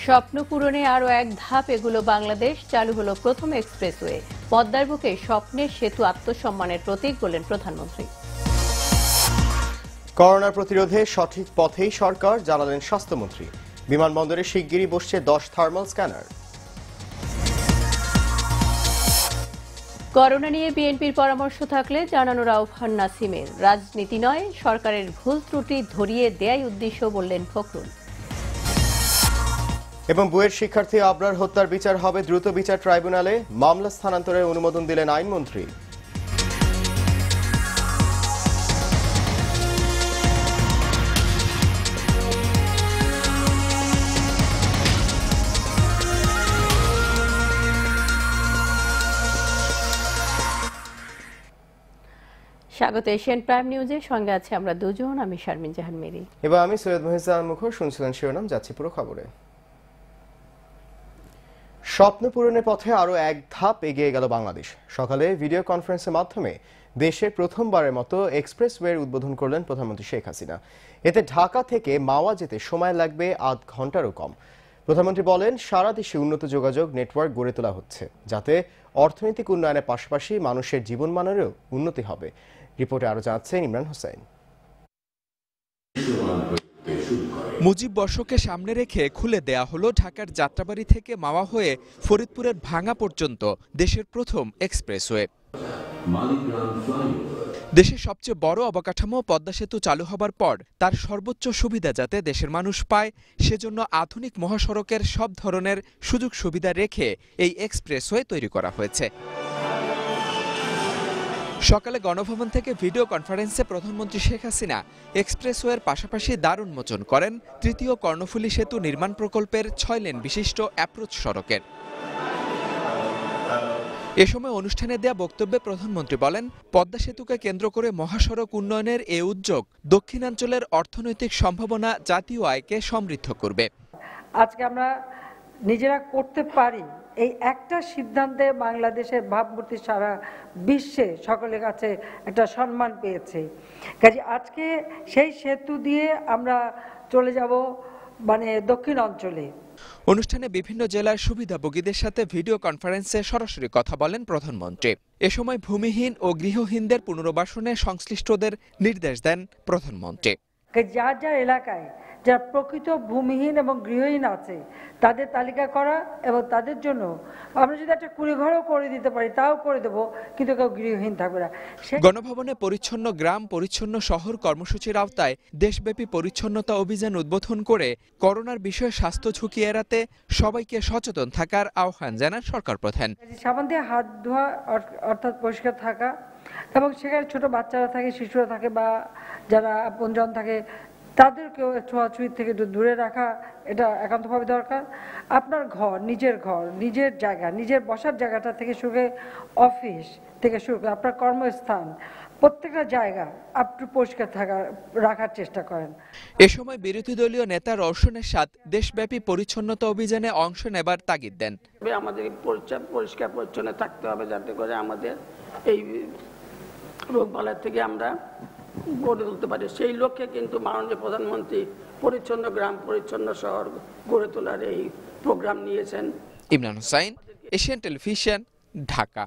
স্বপ্ন পূরণে আরও এক ধাপ এগুলো বাংলাদেশ, চালু হলো প্রথম এক্সপ্রেসওয়ে। পদ্মার বুকে স্বপ্নের সেতু আত্মসম্মানের প্রতীক বললেন প্রধানমন্ত্রী। করোনা প্রতিরোধে সঠিক পথেই সরকার, জানালেন স্বাস্থ্যমন্ত্রী। বিমানবন্দরে শিগগিরই বসছে 10 থার্মাল স্ক্যানার। করোনা নিয়ে বিএনপির পরামর্শ থাকলে জানানোর আহ্বান নাসিমের। রাজনীতি নয়, সরকারের ভুল ত্রুটি ধরিয়ে দেয়াই উদ্দেশ্য বললেন ফখরুল। এবং বুয়েট শিক্ষার্থী আবরার হত্যার বিচার হবে দ্রুত বিচার ট্রাইব্যুনালে, মামলা স্থানান্তরের অনুমোদন দিলেন আইনমন্ত্রী। স্বাগত এশিয়ান প্রাইম নিউজের সঙ্গে আছে আমরা দুজন, আমি শারমিন জাহান মেরি এবং আমি সৈয়দ মহিজান মুখর। শুনছিলেন শিরোনাম, যাচ্ছি পুরো খবরে। স্বপ্ন পূরণের পথে আরও এক ধাপ এগিয়ে গেল বাংলাদেশ। সকালে ভিডিও কনফারেন্সের মাধ্যমে দেশের প্রথমবারের মতো এক্সপ্রেসওয়ের উদ্বোধন করলেন প্রধানমন্ত্রী শেখ হাসিনা। এতে ঢাকা থেকে মাওয়া যেতে সময় লাগবে আধ ঘন্টারও কম। প্রধানমন্ত্রী বলেন, সারা দেশে উন্নত যোগাযোগ নেটওয়ার্ক গড়ে তোলা হচ্ছে, যাতে অর্থনৈতিক উন্নয়নের পাশাপাশি মানুষের জীবনমানেরও উন্নতি হবে। রিপোর্টে আরও জানাচ্ছেন ইমরান হোসেন। মুজিব বর্ষকে সামনে রেখে খুলে দেয়া হলো ঢাকার যাত্রাবাড়ি থেকে মাওয়া হয়ে ফরিদপুরের ভাঙ্গা পর্যন্ত দেশের প্রথম এক্সপ্রেসওয়ে। দেশের সবচেয়ে বড় অবকাঠামো পদ্মা সেতু চালু হবার পর তার সর্বোচ্চ সুবিধা যাতে দেশের মানুষ পায়, সেজন্য আধুনিক মহাসড়কের সব ধরনের সুযোগ সুবিধা রেখে এই এক্সপ্রেসওয়ে তৈরি করা হয়েছে। সকালে গণভবন থেকে ভিডিও কনফারেন্সে প্রধানমন্ত্রী শেখ হাসিনা এক্সপ্রেসওয়ের পাশাপাশি দ্বার উন্মোচন করেন তৃতীয় কর্ণফুলী সেতু নির্মাণ প্রকল্পের 6 লেন বিশিষ্ট অ্যাপ্রোচ সড়কের। এ সময় অনুষ্ঠানে দেয়া বক্তব্যে প্রধানমন্ত্রী বলেন, পদ্মা সেতুকে কেন্দ্র করে মহাসড়ক উন্নয়নের এ উদ্যোগ দক্ষিণাঞ্চলের অর্থনৈতিক সম্ভাবনা, জাতীয় আয়কে সমৃদ্ধ করবে। আজকে আমরা নিজেরা করতে পারি, এই একটা সিদ্ধান্তে বাংলাদেশের ভাবমূর্তি সারা বিশ্বে সকলের কাছে একটা সম্মান পেয়েছে। কাজে আজকে সেই সেতু দিয়ে আমরা চলে যাব দক্ষিণ অঞ্চলে। অনুষ্ঠানে বিভিন্ন জেলার সুবিধাভোগীদের সাথে ভিডিও কনফারেন্সে সরাসরি কথা বলেন প্রধানমন্ত্রী। এ সময় ভূমিহীন ও গৃহহীনদের পুনর্বাসনে সংশ্লিষ্টদের নির্দেশ দেন প্রধানমন্ত্রী। যার যার এলাকায় যারা প্রকৃত ভূমিহীন এবং গৃহহীন আছে তাদের তালিকা করা, এবং তাদের জন্য আমরা যদি একটা কুড়িঘরও করে দিতে পারি তাও করে দেবো, কিন্তু কেউ গৃহহীন থাকবে না। গণভবনে পরিচ্ছন্ন গ্রাম পরিচ্ছন্ন শহর কর্মসূচির আওতায় দেশব্যাপী পরিচ্ছন্নতা অভিযান উদ্বোধন করে করোনার বিষয়ে স্বাস্থ্য ঝুঁকি এড়াতে সবাইকে সচেতন থাকার আহ্বান জানান সরকার প্রধান। সাবান দিয়ে হাত ধোয়া অর্থাৎ পরিষ্কার থাকা, এবং সেখানে ছোট বাচ্চারা থাকে, শিশুরা থাকে, বা যারা আপনজন থাকে তাদেরকেও ছোঁয়াছুঁয়ি থেকে দূরে রাখা, এটা একান্তভাবে দরকার। আপনার ঘর, নিজের জায়গা, নিজের বসার জায়গাটা থেকে শুরু, অফিস থেকে শুরু করে আপনার কর্মস্থান, প্রত্যেকটা জায়গা আপনি পরিষ্কার রাখার চেষ্টা করেন। এ সময় বিরোধী দলীয় নেতা রওশন এরশাদ দেশব্যাপী পরিচ্ছন্নতা অভিযানে অংশ নেবার তাগিদ দেন। আমাদের পরিষ্কার পরিচ্ছন্ন থাকতে হবে, যাতে করে আমাদের এই রোগবালাই থেকে আমরা গড়ে তুলতে পারি। সেই লক্ষ্যে কিন্তু মাননীয় প্রধানমন্ত্রী পরিচ্ছন্ন গ্রাম পরিচ্ছন্ন শহর গড়ে তোলার এই প্রোগ্রাম নিয়েছেন। Imran Hossain, Asian television, Dhaka.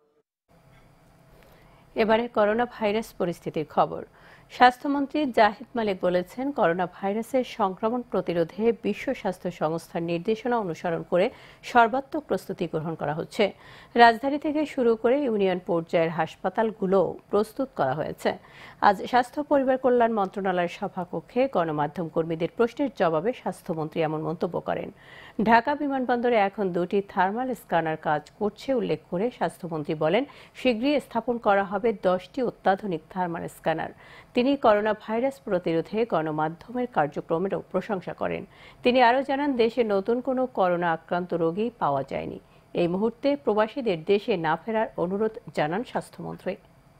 এবারে করোনা ভাইরাস পরিস্থিতির খবর। স্বাস্থ্যমন্ত্রী জাহিদ মালিক বলেছেন, করোনা ভাইরাসের সংক্রমণ প্রতিরোধে বিশ্ব স্বাস্থ্য সংস্থার নির্দেশনা অনুসরণ করে সর্বাত্মক প্রস্তুতি গ্রহণ করা হচ্ছে। রাজধানী থেকে শুরু করে ইউনিয়ন পর্যায়ের হাসপাতালগুলোও প্রস্তুত করা হয়েছে। আজ স্বাস্থ্য পরিবার কল্যাণ মন্ত্রণালয়ের সভাকক্ষে গণমাধ্যম কর্মীদের প্রশ্নের জবাবে স্বাস্থ্যমন্ত্রী এমন মন্তব্য করেন। ঢাকা বিমানবন্দরে এখন 2টি থার্মাল স্ক্যানার কাজ করছে উল্লেখ করে স্বাস্থ্যমন্ত্রী বলেন, শীঘ্রই স্থাপন করা হবে 10টি অত্যাধুনিক থার্মাল স্ক্যানার। তিনি করোনা ভাইরাস প্রতিরোধে গণমাধ্যমের কার্যক্রমেরও প্রশংসা করেন। তিনি আরও জানান, দেশে নতুন কোনো করোনা আক্রান্ত রোগী পাওয়া যায়নি। এই মুহূর্তে প্রবাসীদের দেশে না ফেরার অনুরোধ জানান স্বাস্থ্যমন্ত্রী।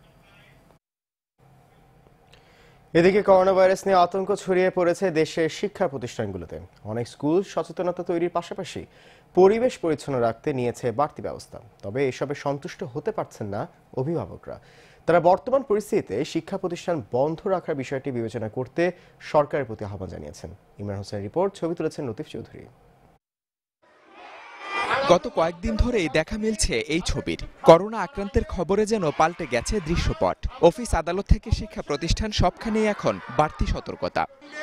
এদিকে করোনা ভাইরাস নিয়ে আতঙ্ক ছড়িয়ে পড়েছে দেশের শিক্ষা প্রতিষ্ঠানগুলোতে। অনেক স্কুল সচেতনতা তৈরির পাশাপাশি পরিবেশ পরিচ্ছন্ন রাখতে নিয়েছে বাড়তি ব্যবস্থা। তবে এসবে সন্তুষ্ট হতে পারছেন না অভিভাবকরা। তারা বর্তমান পরিস্থিতিতে শিক্ষা প্রতিষ্ঠান বন্ধ রাখার বিষয়টি বিবেচনা করতে সরকারের প্রতি আহ্বান জানিয়েছেন। ইমরান হোসেনের রিপোর্ট, ছবি তুলেছেন লতিফ চৌধুরী। গত কয়েকদিন ধরেই দেখা মিলছে এই ছবির। করোনা আক্রান্তের খবরে যেন পাল্টে গেছে দৃশ্যপট। অফিস, আদালত থেকে শিক্ষা প্রতিষ্ঠান সবখানেই এখন বাড়তি সতর্কতা।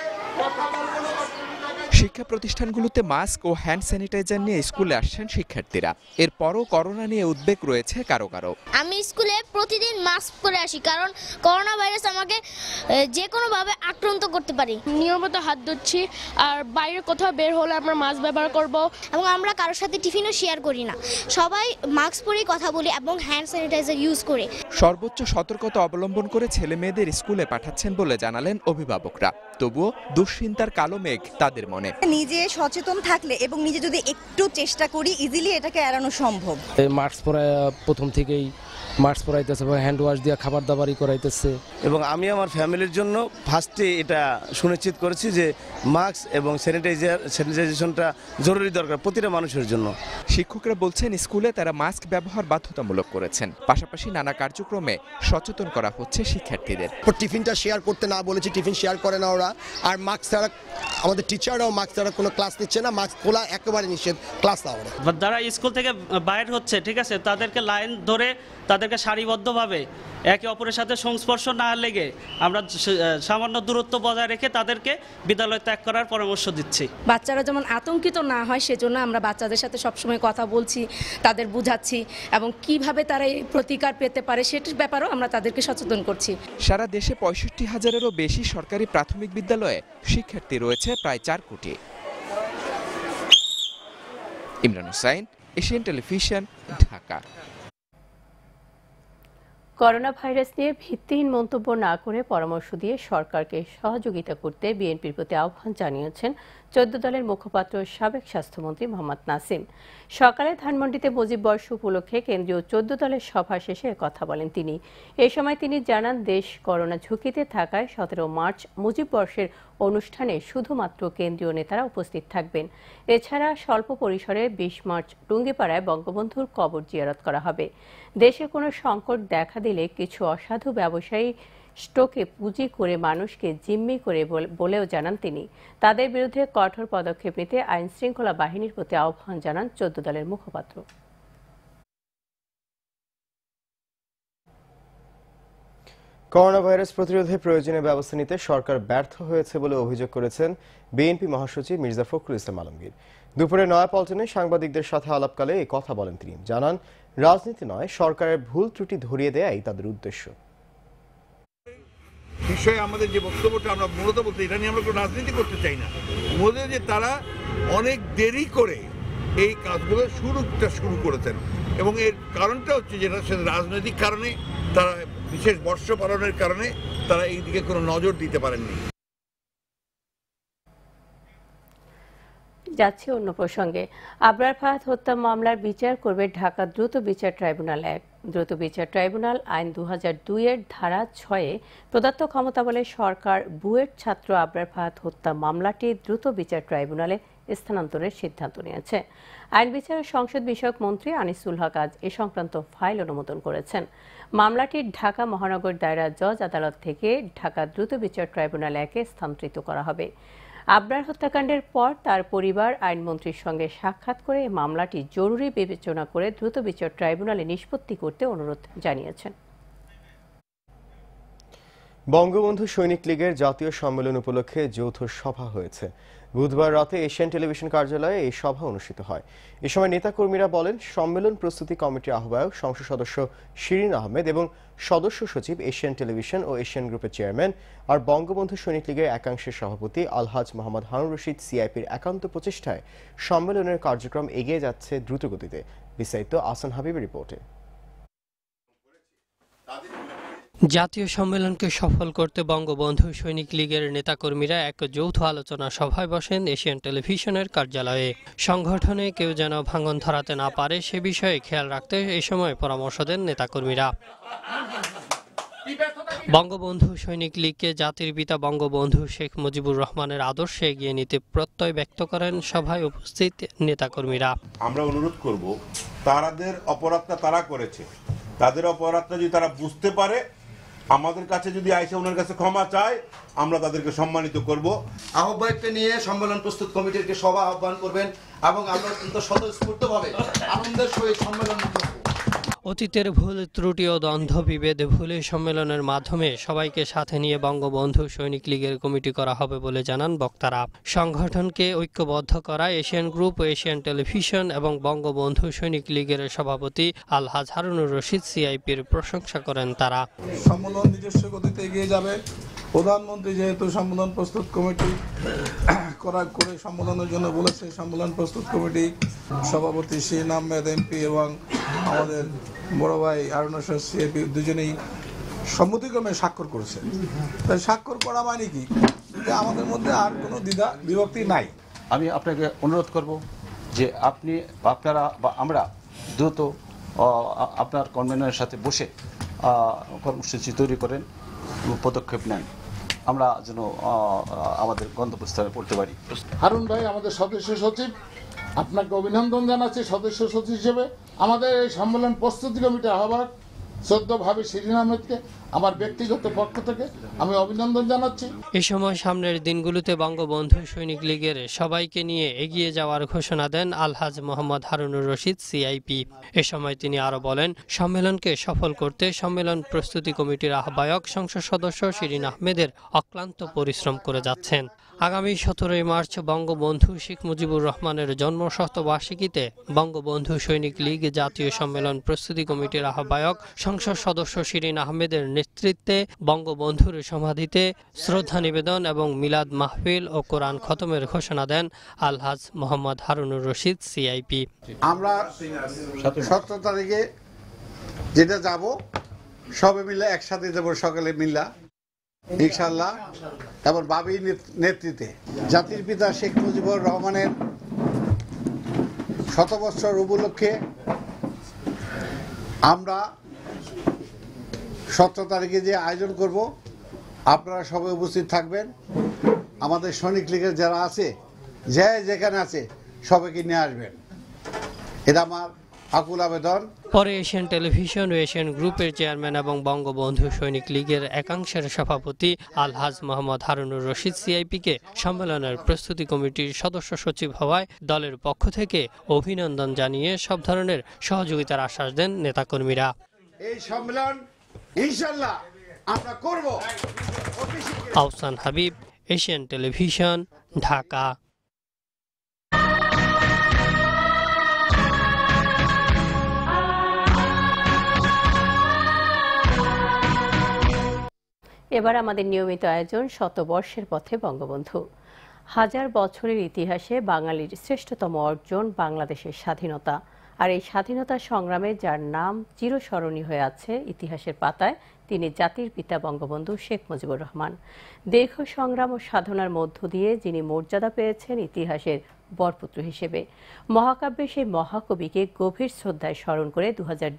শিক্ষা প্রতিষ্ঠানগুলোতে মাস্ক ও হ্যান্ড স্যানিটাইজার নিয়ে স্কুলে আসছেন শিক্ষার্থীরা। এরপরও করোনা নিয়ে উদ্বেগ রয়েছে কারো কারো। আমি স্কুলে প্রতিদিন মাস্ক পরে আসি, কারণ করোনা ভাইরাস আমাকে যে কোনোভাবে আক্রান্ত করতে পারে। নিয়মিত হাত ধুচ্ছি, আর বাইরে কোথাও বের হলে আমরা মাস্ক ব্যবহার করব। এবং আমরা কারোর সাথে টিফিনও শেয়ার করি না, সবাই মাস্ক পরেই কথা বলি এবং হ্যান্ড স্যানিটাইজার ইউজ করে। সর্বোচ্চ সতর্কতা অবলম্বন করে ছেলে মেয়েদের স্কুলে পাঠাচ্ছেন বলে জানালেন অভিভাবকরা। তবুও দুশ্চিন্তার কালো মেঘ তাদের মনে। নিজে সচেতন থাকলে এবং নিজে যদি একটু চেষ্টা করি, ইজিলি এটাকে এড়ানো সম্ভব। মাস্ক পরায় প্রথম থেকেই মাস্ক পরাইতেছে, হ্যান্ড ওয়াশ দিয়ে খাবার দাবারই করাইতেছে। এবং আমি আমার ফ্যামিলির জন্য ফার্স্টে এটা সুনিশ্চিত করেছি যে মাস্ক এবং স্যানিটাইজেশনটা জরুরি দরকার প্রতিটা মানুষের জন্য। শিক্ষকরা বলছেন স্কুলে তারা মাস্ক ব্যবহার বাধ্যতামূলক করেছেন। পাশাপাশি নানা কার্যক্রমে সচেতন করা হচ্ছে শিক্ষার্থীদের। টিফিনটা শেয়ার করতে না বলেছি, টিফিন শেয়ার করে না ওরা। আর মাস্ক ছাড়া আমাদের টিচাররাও মাস্ক ছাড়া কোনো ক্লাস নিচ্ছে না, মাস্ক খোলা একেবারে নিষেধ ক্লাস নেওয়া। যারা স্কুল থেকে বাইর হচ্ছে, ঠিক আছে, তাদেরকে লাইন ধরে তাদেরকে সারিবদ্ধভাবে একে অপরের সাথে সংস্পর্শ না লেগে আমরা সামান্য দূরত্ব বজায় রেখে তাদেরকে বিদ্যালয় ত্যাগ করার পরামর্শ দিচ্ছি। বাচ্চারা যেমন আতঙ্কিত না হয় সেজন্য আমরা বাচ্চাদের সাথে সবসময় কথা বলছি, তাদের বুঝাচ্ছি এবং কিভাবে তারা এই প্রতিকার পেতে পারে সেটার ব্যাপারেও আমরা তাদেরকে সচেতন করছি। সারা দেশে 65,000-এরও বেশি সরকারি প্রাথমিক বিদ্যালয়ে শিক্ষার্থী রয়েছে প্রায় 4 কোটি। Imran Hossain, Asian television, Dhaka. Corona virus নিয়ে ভিত্তিহীন মন্তব্য না করে পরামর্শ দিয়ে সরকারকে সহযোগিতা করতে বিএনপির প্রতি আহ্বান জানিয়েছেন 14 দলের মুখপাত্র সাবেক স্বাস্থ্যমন্ত্রী মোহাম্মদ নাসিম। সকালে ধানমন্ডিতে মুজিব বর্ষ উপলক্ষে কেন্দ্রীয় 14 দলের সভা শেষে কথা বলেন তিনি। এ সময় তিনি জানান, দেশ করোনা ঝুঁকিতে থাকায় 17 মার্চ মুজিব বর্ষের অনুষ্ঠানে শুধুমাত্র কেন্দ্রীয় নেতারা উপস্থিত থাকবেন। এছাড়া স্বল্প পরিসরে 20 মার্চ টুঙ্গিপাড়ায় বঙ্গবন্ধুর কবর জিয়ারত করা হবে। দেশে কোনো সংকট দেখা দিলে কিছু অসাধু ব্যবসায়ী স্টকে পুঁজি করে মানুষকে জিম্মি করে বলেও জানান তিনি। তাদের বিরুদ্ধে কঠোর পদক্ষেপ নিতে আইন শৃঙ্খলা বাহিনীর প্রতি আহ্বান জানান 14 দলের মুখপাত্র। করোনা ভাইরাস প্রতিরোধে প্রয়োজনীয় ব্যবস্থা নিতে সরকার ব্যর্থ হয়েছে বলে অভিযোগ করেছেন বিএনপি মহাসচিব মির্জা ফখরুল ইসলাম আলমগীর। দুপুরে নয়াপল্টনে সাংবাদিকদের সাথে আলাপকালে এই কথা বলেন তিনি। জানান, রাজনীতি নয়, সরকারের ভুল ত্রুটি ধরিয়ে দেয়াই তাদের উদ্দেশ্য। বিষয়ে আমাদের যে বক্তব্যটা আমরা মূলত বলতে, এটা নিয়ে আমরা কোনো রাজনীতি করতে চাই না। মূলত যে তারা অনেক দেরি করে এই কাজগুলো শুরু করেছেন, এবং এর কারণটা হচ্ছে যেটা সে রাজনৈতিক কারণে, তারা বিশেষ বর্ষ পালনের কারণে তারা এই দিকে কোনো নজর দিতে পারেননি। যাচ্ছে অন্য প্রসঙ্গে। আবরার ফাহাদ হত্যা মামলার বিচার করবে ঢাকা দ্রুত বিচার ট্রাইব্যুনাল 1। দ্রুত বিচার ট্রাইব্যুনাল আইন 2002-এর ধারা 6-এ প্রদত্ত ক্ষমতা বলে সরকার বুয়েট ছাত্র আবরার ফাহাদ হত্যা মামলাটি দ্রুত বিচার ট্রাইব্যুনালে স্থানান্তরের সিদ্ধান্ত নিয়েছে। আইন বিচার ও সংসদ বিষয়ক মন্ত্রী আনিসুল হক আজ এ সংক্রান্ত ফাইল অনুমোদন করেছেন। মামলাটি ঢাকা মহানগর দায়রা জজ আদালত থেকে ঢাকা দ্রুত বিচার ট্রাইব্যুনাল 1-এ স্থানান্তরিত করা হবে। আবরার হত্যাকাণ্ডের পর তার পরিবার আইনমন্ত্রীর সঙ্গে সাক্ষাৎ করে মামলাটি জরুরি বিবেচনা করে দ্রুত বিচার ট্রাইব্যুনালে নিষ্পত্তি করতে অনুরোধ জানিয়েছেন। বঙ্গবন্ধু সৈনিক লীগের জাতীয় সম্মেলন উপলক্ষে যৌথ সভা হয়েছে। বুধবার রাতে এশিয়ান টেলিভিশন কার্যালয়ে এই সভা অনুষ্ঠিত হয়। এ সময় নেতাকর্মীরা বলেন, সম্মেলন প্রস্তুতি কমিটির আহ্বায়ক সংসদ সদস্য শিরিন আহমেদ এবং সদস্য সচিব এশিয়ান টেলিভিশন ও এশিয়ান গ্রুপের চেয়ারম্যান আর বঙ্গবন্ধু সৈনিক লীগের একাংশের সভাপতি আলহাজ মোহাম্মদ হারুন রশিদ সিআইপির একান্ত প্রচেষ্টায় সম্মেলনের কার্যক্রম এগিয়ে যাচ্ছে দ্রুতগতিতে। বিস্তারিত আসান হাবিবের রিপোর্টে। জাতীয় সম্মেলনকে সফল করতে বঙ্গবন্ধু সৈনিক লীগের নেতাকর্মীরা এক যৌথ আলোচনা সভায় বসেন এশিয়ান টেলিভিশনের কার্যালয়ে। সংগঠনে কেউ যেন ভাঙন ধরাতে না পারে সে বিষয়ে খেয়াল রাখতে এ সময় পরামর্শ দেন নেতাকর্মীরা। বঙ্গবন্ধু সৈনিক লীগকে জাতির পিতা বঙ্গবন্ধু শেখ মুজিবুর রহমানের আদর্শে এগিয়ে নিতে প্রত্যয় ব্যক্ত করেন সভায় উপস্থিত নেতাকর্মীরা। আমরা অনুরোধ করব, তাদের অপরাধটা তারা করেছে, তাদের অপরাধটা যদি তারা বুঝতে পারে আমাদের কাছে যদি আইসে ওনার কাছে ক্ষমা চায়, আমরা তাদেরকে সম্মানিত করব। আহ্বায়ককে নিয়ে সম্মেলন প্রস্তুত কমিটির সভা আহ্বান করবেন এবং আমরা অত্যন্ত স্বতঃস্ফূর্তভাবে আনন্দের সহিত সম্মেলন করব। অতীতের ভুল ত্রুটি ও দ্বন্দ্ব বিভেদ ভুলে সম্মেলনের মাধ্যমে সবাইকে সাথে নিয়ে বঙ্গবন্ধু সৈনিক লীগের কমিটি করা হবে বলে জানান বক্তারা। সংগঠনকে ঐক্যবদ্ধ করা এশিয়ান গ্রুপ, এশিয়ান টেলিভিশন এবং বঙ্গবন্ধু সৈনিক লীগের সভাপতি আলহাজ হারুনুর রশিদ সিআইপির প্রশংসা করেন তারা। সম্মেলন নিজস্ব গতিতে এগিয়ে যাবে। প্রধানমন্ত্রী যেহেতু সম্মেলন প্রস্তুত কমিটি করে সম্মেলনের জন্য বলেছে, সম্মেলন প্রস্তুত কমিটি সভাপতি শিরিন আহমেদ এমপি এবং আমাদের বড় ভাই হারুনুর রশিদ সিআইপি দুজনেই সম্মতিক্রমে স্বাক্ষর করেছে। তাই স্বাক্ষর করা মানে কি, যে আমাদের মধ্যে আর কোনো দ্বিধা বিভক্তি নাই। আমি আপনাকে অনুরোধ করব যে আপনারা বা আমরা দ্রুত আপনার কনভেনরের সাথে বসে কর্মসূচি তৈরি করেন, পদক্ষেপ নেন, আমরা যেন আমাদের গন্তব্যস্থলে পড়তে পারি। হারুন ভাই আমাদের সদস্য সচিব, আপনাকে অভিনন্দন জানাচ্ছি সদস্য সচিব হিসেবে। আমাদের এই সম্মেলন প্রস্তুতি কমিটির আহ্বায়ক শ্রদ্ধেয় শিরিন আহমেদকে আমার ব্যক্তিগত পক্ষ থেকে আমি অভিনন্দন জানাচ্ছি। এ সময় সামনের দিনগুলোতে বঙ্গবন্ধু সৈনিক লীগের সবাইকে নিয়ে এগিয়ে যাওয়ার ঘোষণা দেন আলহাজ মোহাম্মদ হারুনুর রশিদ সিআইপি। এ সময় তিনি আরো বলেন, সম্মেলনকে সফল করতে সম্মেলন প্রস্তুতি কমিটির আহ্বায়ক সংসদ সদস্য শিরিন আহমেদের অক্লান্ত পরিশ্রম করে যাচ্ছেন। আগামী 17 মার্চ বঙ্গবন্ধু শেখ মুজিবুর রহমানের জন্মশতবার্ষিকীতে বঙ্গবন্ধু সৈনিক লীগ জাতীয় সম্মেলন প্রস্তুতি কমিটির আহ্বায়ক সংসদ সদস্য শিরিন আহমেদের নেতৃত্বে বঙ্গবন্ধুর সমাধিতে শ্রদ্ধা নিবেদন এবং মিলাদ মাহফিল ও কোরআন খতমের ঘোষণা দেন আলহাজ মোহাম্মদ হারুনুর রশিদ সিআইপি। আমরা 17 তারিখে যেটা যাব সবে মিলে একসাথে যাব, সকালে মিল্লা ইনশাআল্লাহ, এবং বাবির নেতৃত্বে জাতির পিতা শেখ মুজিবুর রহমানের শতবৎসর উপলক্ষে আমরা 17 তারিখে যে আয়োজন করব, আপনারা সবাই উপস্থিত থাকবেন। আমাদের সৈনিক লীগের যারা আছে, যেখানে আছে সবাইকে নিয়ে আসবেন, এটা আমার আকুল আবেদন। পরে এশিয়ান টেলিভিশন ও এশিয়ান গ্রুপের চেয়ারম্যান এবং বঙ্গবন্ধু সৈনিক লীগের একাংশের সভাপতি আলহাজ মোহাম্মদ হারুনুর রশিদ সিআইপিকে সম্মেলনের প্রস্তুতি কমিটির সদস্য সচিব হওয়ায় দলের পক্ষ থেকে অভিনন্দন জানিয়ে সব ধরনের সহযোগিতার আশ্বাস দেন নেতাকর্মীরা। এই সম্মেলন ইনশাআল্লাহ আমরা করব। Ahsan Habib, Asian television, Dhaka. এবার আমাদের নিয়মিত আয়োজন শতবর্ষের পথে বঙ্গবন্ধু। হাজার বছরের ইতিহাসে বাঙালির শ্রেষ্ঠতম অর্জন বাংলাদেশের স্বাধীনতা। আর এই স্বাধীনতা সংগ্রামে যার নাম চিরস্মরণীয় হয়ে আছে ইতিহাসের পাতায়, তিনি জাতির পিতা বঙ্গবন্ধু শেখ মুজিবুর রহমান। দীর্ঘ সংগ্রাম ও সাধনার মধ্য দিয়ে যিনি মর্যাদা পেয়েছেন ইতিহাসের বরপুত্র হিসেবে। মহাকাব্যের সেই মহাকবিকে গভীর শ্রদ্ধায় স্মরণ করে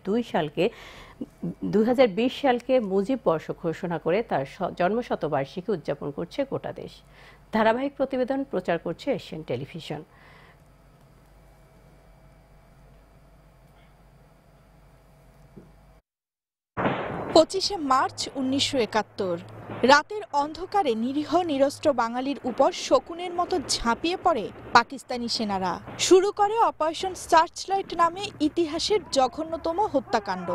2020 সালকে মুজিব বর্ষ ঘোষণা করে তার জন্মশতবার্ষিকী উদযাপন করছে গোটা দেশ। ধারাবাহিক প্রতিবেদন প্রচার করছে এশিয়ান টেলিভিশন। 25শে মার্চ 1971 রাতের অন্ধকারে নিরীহ নিরস্ত্র বাঙালির উপর শকুনের মতো ঝাঁপিয়ে পড়ে পাকিস্তানি সেনারা। শুরু করে অপারেশন সার্চলাইট নামে ইতিহাসের জঘন্যতম হত্যাকাণ্ড।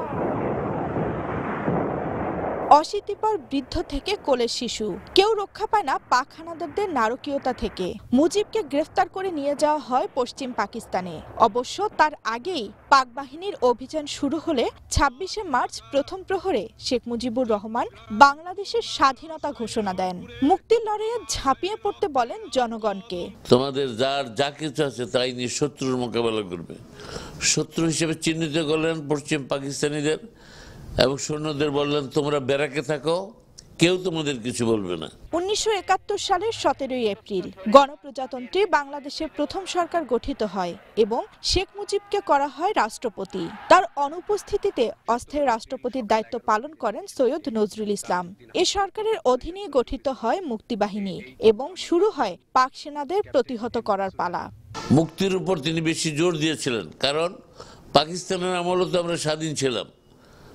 অশীতিপর বৃদ্ধ থেকে কোলের শিশু কেউ রক্ষা পায় না পাক হানাদারদের নারকীয়তা থেকে। মুজিবকে গ্রেফতার করে নিয়ে যাওয়া হয় পশ্চিম পাকিস্তানে। অবশ্য তার আগেই পাক বাহিনীর অভিযান শুরু হলে 26শে মার্চ প্রথম প্রহরে শেখ মুজিবুর রহমান বাংলাদেশের স্বাধীনতা ঘোষণা দেন। মুক্তির লড়াইয়ে ঝাঁপিয়ে পড়তে বলেন জনগণকে। তোমাদের যার যা কিছু আছে তাই নিয়ে শত্রুর মোকাবেলা করবে। শত্রু হিসেবে চিহ্নিত করলেন পশ্চিম পাকিস্তানিদের এবং সৈন্যদের বললেন, তোমরা ব্যারাকে থাকো, কেউ তোমাদের কিছু বলবে না। 1971 সালের 17 এপ্রিল গণপ্রজাতন্ত্রী বাংলাদেশের প্রথম সরকার গঠিত হয় এবং শেখ মুজিবকে করা হয় রাষ্ট্রপতি। তার অনুপস্থিতিতে অস্থায়ী রাষ্ট্রপতির দায়িত্ব পালন করেন সৈয়দ নজরুল ইসলাম। এ সরকারের অধীনে গঠিত হয় মুক্তিবাহিনী এবং শুরু হয় পাক সেনাদের প্রতিহত করার পালা। মুক্তির উপর তিনি বেশি জোর দিয়েছিলেন, কারণ পাকিস্তানের আমলে তো আমরা স্বাধীন ছিলাম,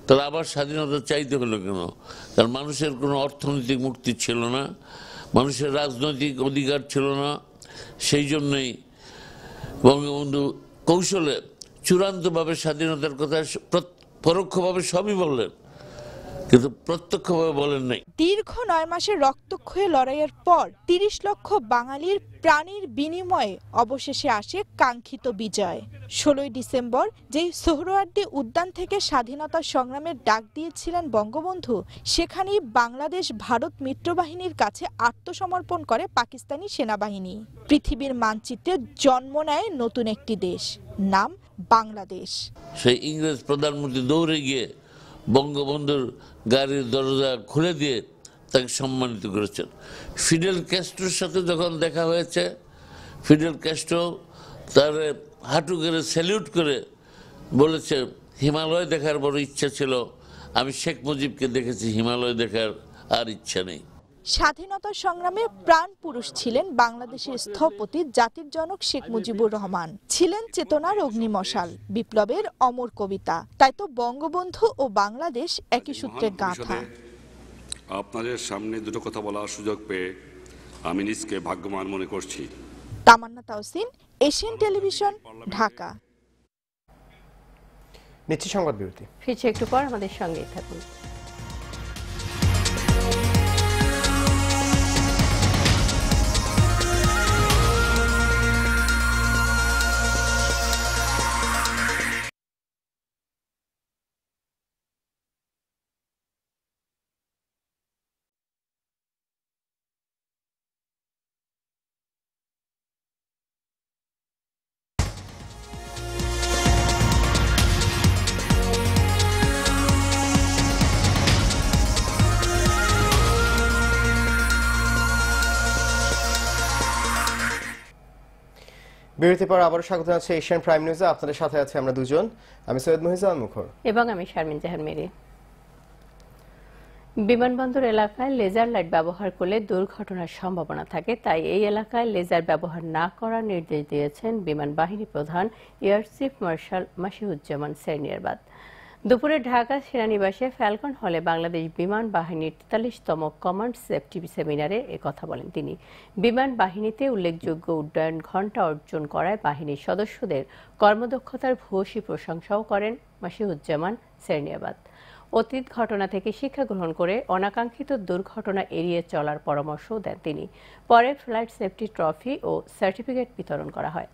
তাহলে আবার স্বাধীনতা চাইতে হলো কেন? কারণ মানুষের কোনো অর্থনৈতিক মুক্তি ছিল না, মানুষের রাজনৈতিক অধিকার ছিল না। সেই জন্যই বঙ্গবন্ধু কৌশলে চূড়ান্তভাবে স্বাধীনতার কথা পরোক্ষভাবে সবই বললেন, কিন্তু প্রত্যক্ষভাবে বলেন নাই। দীর্ঘ 9 মাসের রক্তক্ষয়ী লড়াইয়ের পর 30 লক্ষ বাঙালির প্রাণীর বিনিময়ে অবশেষে আসে কাঙ্ক্ষিত বিজয়। 16 ডিসেম্বর যেই সোহরাওয়ার্দী উদ্যান থেকে স্বাধীনতা সংগ্রামের ডাক দিয়েছিলেন বঙ্গবন্ধু, সেখানেই বাংলাদেশ ভারত মিত্রবাহিনীর কাছে আত্মসমর্পণ করে পাকিস্তানি সেনাবাহিনী। পৃথিবীর মানচিত্রে জন্ম নেয় নতুন একটি দেশ, নাম বাংলাদেশ। সেই ইংরেজ প্রধানমন্ত্রী দৌড়ে গিয়ে বঙ্গবন্ধুর গাড়ির দরজা খুলে দিয়ে তাকে সম্মানিত করেছেন। ফিডেল ক্যাস্ট্রোর সাথে যখন দেখা হয়েছে, ফিডেল ক্যাস্ট্রো তার হাঁটু করে স্যালিউট করে বলেছে, হিমালয় দেখার বড় ইচ্ছা ছিল, আমি শেখ মুজিবকে দেখেছি, হিমালয় দেখার আর ইচ্ছা নেই। স্বাধীনতা সংগ্রামে প্রাণ পুরুষ ছিলেন বাংলাদেশের স্থপতি জাতির জনক শেখ মুজিবুর রহমান, ছিলেন চেতনার অগ্নিমশাল, বিপ্লবের অমর কবিতা। তাই তো বঙ্গবন্ধু ও বাংলাদেশ একই সূত্রের গাঁথা। আপনাদের সামনে দুটো কথা বলার সুযোগ পেয়ে আমি নিজকে ভাগ্যবান মনে করছি। Tamanna Tawsin, Asian television, Dhaka. নিচ্ছি সংবাদ বিরতি, ফিরছে একটু পর, আমাদের সঙ্গেই থাকুন। বিরতির পর আবারও স্বাগত জানাচ্ছি এশিয়ান প্রাইম নিউজে। আপনাদের সাথে আছে আমরা দুজন, আমি সৈয়দ মুহিজান মুখর এবং আমি শারমিন জাহান মেরি। বিমানবন্দর এলাকায় লেজার লাইট ব্যবহার করলে দুর্ঘটনার সম্ভাবনা থাকে, তাই এই এলাকায় লেজার ব্যবহার না করার নির্দেশ দিয়েছেন বিমান বাহিনী প্রধান air chief marshal Masihuzzaman Serniabat. দুপুরে ঢাকা সেনানিবাসে ফ্যালকন হলে বাংলাদেশ বিমান বাহিনীর 43তম কমান্ড সেফটি সেমিনারে একথা বলেন তিনি। বিমান বাহিনীতে উল্লেখযোগ্য উড্ডয়ন ঘণ্টা অর্জন করায় বাহিনীর সদস্যদের কর্মদক্ষতার ভূয়সী প্রশংসাও করেন মাসিহুজ্জামান সেরনিয়াবাদ। অতীত ঘটনা থেকে শিক্ষা গ্রহণ করে অনাকাঙ্ক্ষিত দুর্ঘটনা এড়িয়ে চলার পরামর্শও দেন তিনি। পরে ফ্লাইট সেফটি ট্রফি ও সার্টিফিকেট বিতরণ করা হয়।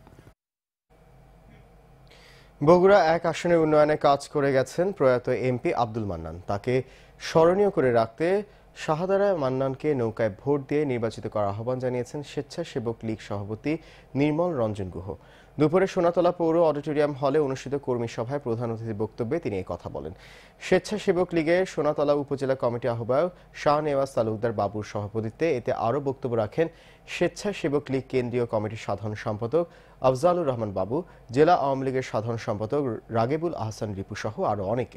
বগুড়া 1 আসনের উন্নয়নে কাজ করে গেছেন প্রয়াত এমপি আব্দুল মান্নান। তাকে স্মরণীয় করে রাখতে শাহাদারা মান্নানকে নৌকায় ভোট দিয়ে নির্বাচিত করার আহ্বান জানিয়েছেন স্বেচ্ছাসেবক লীগ সভাপতি নির্মল রঞ্জন গুহ। দুপুরে সোনাতলা পৌর অডিটোরিয়াম হলে অনুষ্ঠিত কর্মী সভায় প্রধান অতিথির বক্তব্যে তিনি এই কথা বলেন। স্বেচ্ছাসেবক লীগের সোনাতলা উপজেলা কমিটি আহ্বায়ক শাহনেওয়াজ তালুকদার বাবুর সভাপতিত্বে এতে আরও বক্তব্য রাখেন স্বেচ্ছাসেবক লীগ কেন্দ্রীয় কমিটির সাধারণ সম্পাদক আফজালুর রহমান বাবু, জেলা আওয়ামী লীগের সাধারণ সম্পাদক রাগেবুল আহসান রিপু সহ আরও অনেকে।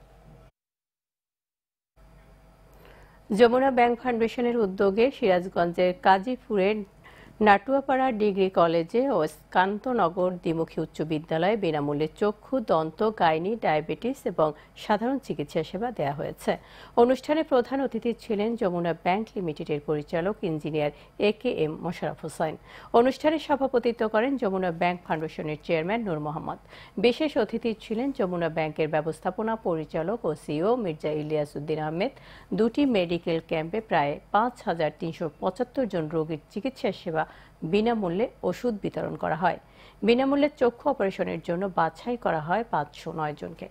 যমুনা ব্যাংক ফাউন্ডেশনের উদ্যোগে সিরাজগঞ্জের কাজীপুরের নাটুয়াপাড়া ডিগ্রি কলেজে ও কান্তনগর দ্বিমুখী উচ্চ বিদ্যালয়ে বিনামূল্যে চক্ষু, দন্ত, গাইনি, ডায়াবেটিস এবং সাধারণ চিকিৎসা সেবা দেওয়া হয়েছে। অনুষ্ঠানে প্রধান অতিথি ছিলেন যমুনা ব্যাংক লিমিটেডের পরিচালক ইঞ্জিনিয়ার AKM মোশাররফ হোসেন। অনুষ্ঠানে সভাপতিত্ব করেন যমুনা ব্যাংক ফাউন্ডেশনের চেয়ারম্যান নূর মোহাম্মদ। বিশেষ অতিথি ছিলেন যমুনা ব্যাংকের ব্যবস্থাপনা পরিচালক ও সিইও মির্জা ইলিয়াস উদ্দিন আহমেদ। দুটি মেডিকেল ক্যাম্পে প্রায় 5375 জন রোগীর চিকিৎসা সেবা বিনামূল্যে ওষুধ বিতরণ করা হয়। বিনামূল্যে চক্ষু অপারেশনের জন্য বাছাই করা হয় 509 জনকে।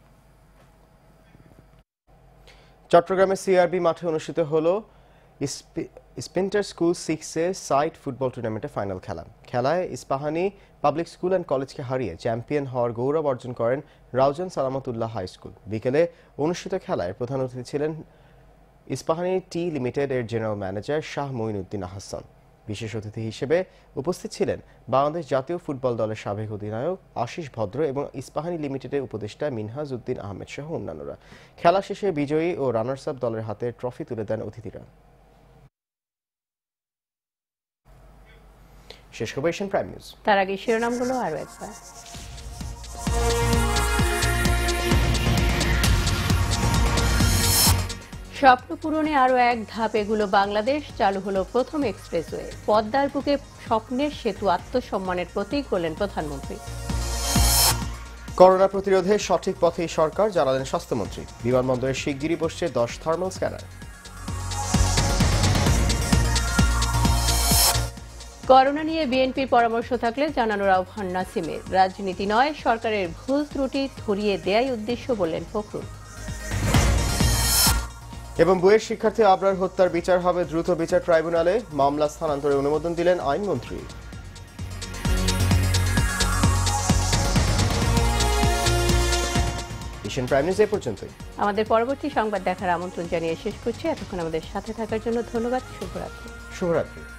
চট্টগ্রামে সিআরবি মাঠে অনুষ্ঠিত হলো স্পিন্টার স্কুল 6-এ সাইট ফুটবল টুর্নামেন্টের ফাইনাল খেলায় ইস্পাহানি পাবলিক স্কুল অ্যান্ড কলেজকে হারিয়ে চ্যাম্পিয়ন হওয়ার গৌরব অর্জন করেন রাউজান সালামতুল্লাহ হাই স্কুল। বিকেলে অনুষ্ঠিত খেলায় প্রধান অতিথি ছিলেন ইস্পাহানি টি লিমিটেড এর জেনারেল ম্যানেজার শাহ মঈনুদ্দিন আহসান। বিশেষ অতিথি হিসেবে উপস্থিত ছিলেন বাংলাদেশ জাতীয় ফুটবল দলের সাবেক অধিনায়ক আশিস ভদ্র এবং ইস্পাহানি লিমিটেডের উপদেষ্টা মিনহাজ উদ্দিন আহমেদ সহ অন্যান্যরা। খেলা শেষে বিজয়ী ও রানার্স আপ দলের হাতে ট্রফি তুলে দেন অতিথিরা। শেষ হবে এশিয়ান প্রাইম নিউজ। তার আগে শিরোনামগুলো আরও একবার। স্বপ্ন পূরণে আরও এক ধাপ এগুলো বাংলাদেশ। চালু হলো প্রথম এক্সপ্রেসওয়ে। পদ্মার বুকে স্বপ্নের সেতু আত্মসম্মানের প্রতীক বললেন প্রধানমন্ত্রী। করোনা প্রতিরোধে সঠিক পথেই সরকার, জানালেন স্বাস্থ্যমন্ত্রী। বিমানবন্দরে শিগগিরই বসছে 10 থার্মাল স্ক্যানার। করোনা নিয়ে বিএনপির পরামর্শ থাকলে জানানোর আহ্বান নাসিমের। রাজনীতি নয়, সরকারের ভুল ত্রুটি ধরিয়ে দেয়াই উদ্দেশ্য বললেন ফখরুল। এবং বুয়েট শিক্ষার্থী আবরার হত্যার বিচার হবে দ্রুত বিচার ট্রাইব্যুনালে, মামলা স্থানান্তরে অনুমোদন দিলেন আইনমন্ত্রী। এশিয়ান প্রাইম নিউজ এ পর্যন্তই। আমাদের পরবর্তী সংবাদ দেখার আমন্ত্রণ জানিয়ে শেষ করছি। এতক্ষণ আমাদের সাথে থাকার জন্য ধন্যবাদ। শুভরাত্রি।